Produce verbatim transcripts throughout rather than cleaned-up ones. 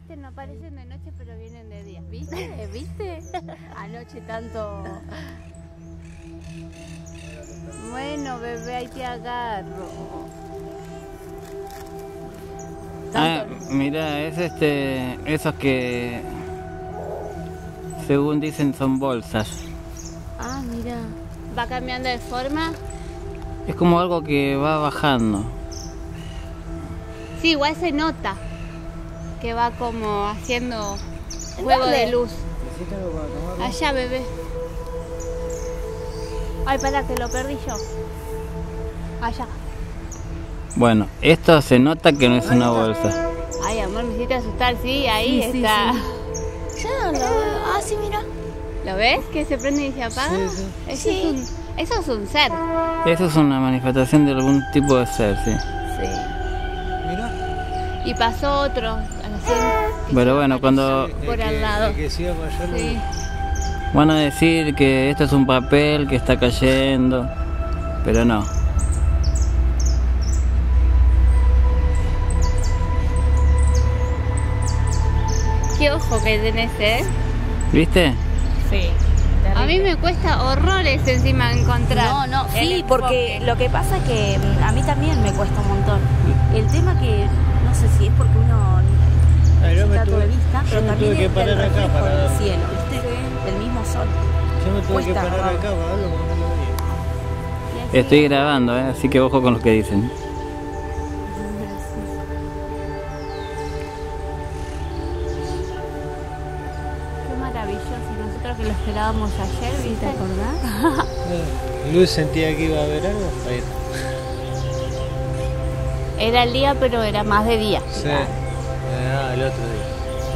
viste, no aparecen de noche, pero vienen de día. ¿Viste? ¿Viste? Anoche tanto... Bueno, bebé, ahí te agarro. Ah, mira, es este... esos que... según dicen son bolsas. Ah, mira. ¿Va cambiando de forma? Es como algo que va bajando. Sí, igual se nota que va como haciendo juego de luz. Allá, bebé. Ay, para que lo perdí yo. Allá. Bueno, esto se nota que no es una bolsa. Ay, amor, me hiciste asustar, sí, ahí Sí, sí, está. sí. Ya lo veo. Ah, sí, mira. ¿Lo ves? Que se prende y se apaga. Sí, sí. Eso, Sí. Es un, eso es un ser. Eso es una manifestación de algún tipo de ser, sí. Sí. Mira. Y pasó otro. Así, que Pero se bueno, cuando por al lado. Que siga para allá, lo- Sí. van a decir que esto es un papel que está cayendo, pero no. Qué ojo que tenés, ¿eh? ¿Viste? Sí. A mí me cuesta horrores encima encontrar. No, no, el sí, porque enfoque. lo que pasa es que mm, a mí también me cuesta un montón. El tema que no sé si es porque uno Ah, yo me está tuve- de vista, yo pero me también tuve que el parar acá reflejo para del verlo. cielo, ¿viste? Del mismo sol. Yo me tuve que Cuesta, parar ¿no? acá para verlo porque no lo veía. Y así- Estoy grabando, ¿eh? Así que ojo con lo que dicen. Qué maravilloso. Nosotros que lo esperábamos ayer, ¿viste? ¿Te acordás? Eh, Luz sentía que iba a haber algo. Ahí está. Era el día, pero era más de día. Sí. Ah, el otro día.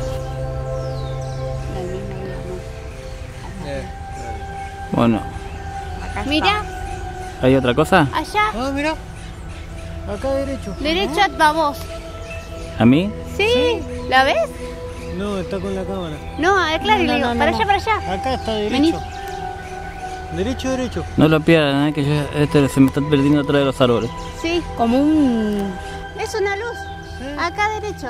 El mismo día, ¿no? Eh, Bueno, Acá Mira, ¿hay otra cosa? allá, Ah, mira. Acá derecho. derecho a vos. ¿A mí? ¿Sí? ¿La ves? No, está con la cámara. No, a ver, claro, y No, le digo, no, no, para no. allá, para allá. Acá está derecho. Vení. Derecho, derecho. No lo pierdan, ¿eh? Que yo, este se me está perdiendo atrás de los árboles. Sí, como un... es una luz. Acá derecho.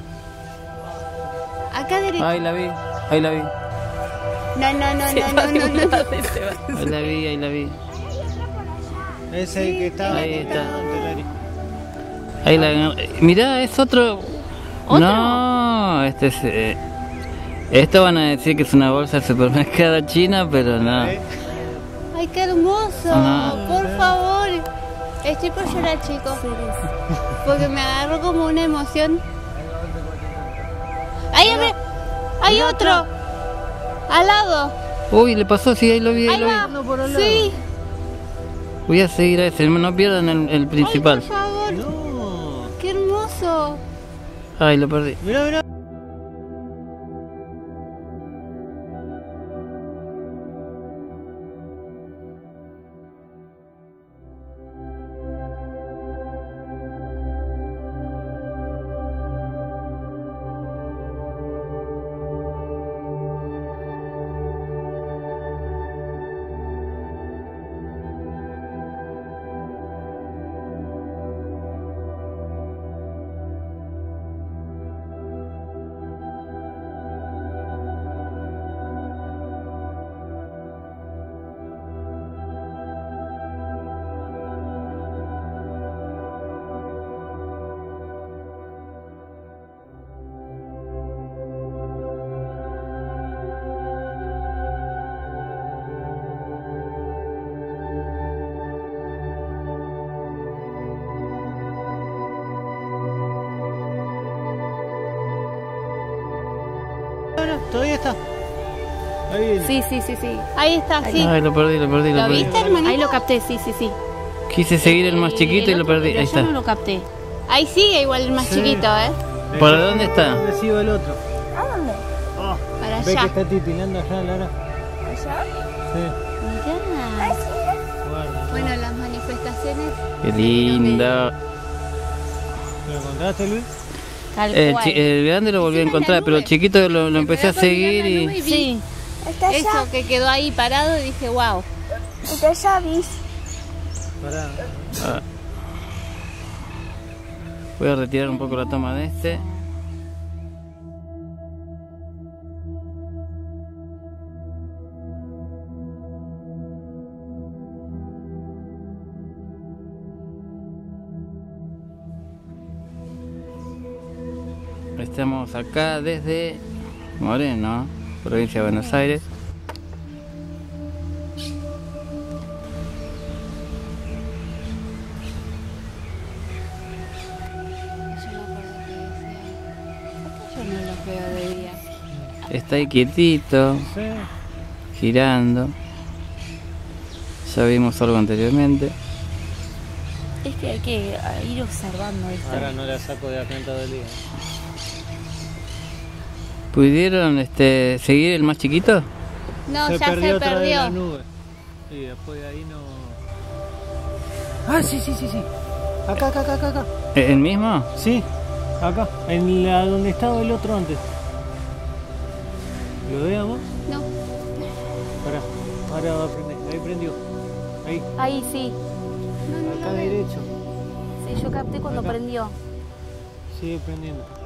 Acá derecho. Ahí la vi, ahí la vi. No, no, no, no, no, no, no. Ahí la vi, ahí la vi. Ese que está. Ahí está. ante la- Ahí la... Mirá, es otro... ¿Otro? No, este es... eh, esto van a decir que es una bolsa de supermercado china, pero no. ¿Eh? Ay, qué hermoso. Ajá. Por favor. Estoy por llorar, chicos. Porque me agarró como una emoción. ¡Ahí, abre! ¡Hay otro! ¡Al lado! Uy, le pasó, sí, ahí lo vi, ahí ¡Ahí lo vi. va! ¡Sí! Voy a seguir a ese, no pierdan el, el principal. ¡Ay, por favor! No. ¡Qué hermoso! Ay, lo perdí. Mira, mira. Todavía está. Ahí viene. Sí, sí, sí, sí. Ahí está, sí. Ay, lo perdí, lo perdí, lo ¿Lo perdí. viste, hermanito? Ahí lo capté, sí, sí, sí. Quise seguir el más Eh, chiquito y el lo otro perdí. de Ahí allá está. no lo capté. Ahí sigue igual el más Sí. chiquito, ¿eh? ¿Para dónde está? ¿Dónde sigue el otro? ¿A dónde? Ah, Para ¿ves que allá. está titilando allá, Lara? ¿Allá? Sí. Mirá. Guarda. Bueno, las manifestaciones. Qué lindo. ¿Lo encontraste, Luis? Tal El, cual. chi- el grande lo volví a Encima de la encontrar, pero el nube. chiquito lo, lo empecé a Me quedé seguir mirando la nube y... vi Sí. Eso que quedó ahí parado y dije, wow. Pará. Ah. Voy a retirar un poco la toma de este. estamos acá desde Moreno, provincia de Buenos Aires. Yo no los veo de día. Está ahí quietito, Sí. girando. Ya vimos algo anteriormente. Es que hay que ir observando esto. Ahora no la saco de acá en todo el día. ¿Pudieron este, seguir el más chiquito? No, se ya perdió se otra vez la perdió. nube. Y después de ahí no. Ah, sí, sí, sí, sí. Acá, acá, acá, acá, acá. ¿El mismo? Sí, acá. En la donde estaba el otro antes. ¿Lo veamos? No. Pará. Ahora va a prender. Ahí prendió. Ahí. Ahí sí. No, no Acá lo veo. derecho. Sí, yo capté cuando Acá. prendió. Sigue prendiendo.